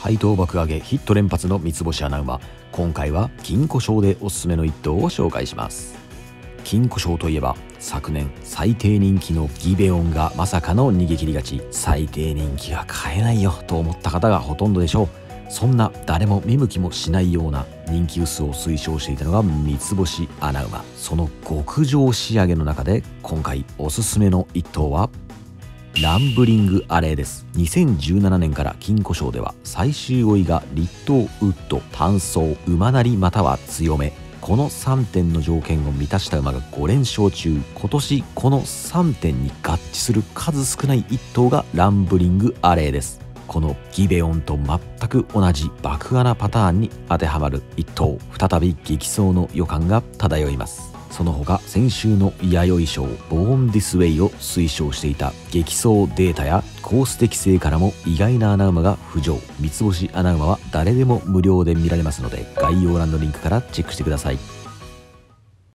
配当爆上げヒット連発の三つ星穴馬。今回は金庫賞でおすすめの一頭を紹介します。金庫賞といえば昨年最低人気のギベオンがまさかの逃げ切り勝ち。最低人気は買えないよと思った方がほとんどでしょう。そんな誰も見向きもしないような人気薄を推奨していたのが三つ星穴馬。その極上仕上げの中で今回おすすめの一頭はランブリングアレイです。2017年から金庫賞では最終追いが立東ウッド、単走、馬なりまたは強め、この3点の条件を満たした馬が5連勝中。今年この3点に合致する数少ない一頭がランブリングアレイです。このギベオンと全く同じ爆穴パターンに当てはまる一頭、再び激走の予感が漂います。その他先週の弥生賞ボーンディスウェイを推奨していた激走データやコース適性からも意外な穴馬が浮上。三つ星穴馬は誰でも無料で見られますので概要欄のリンクからチェックしてください。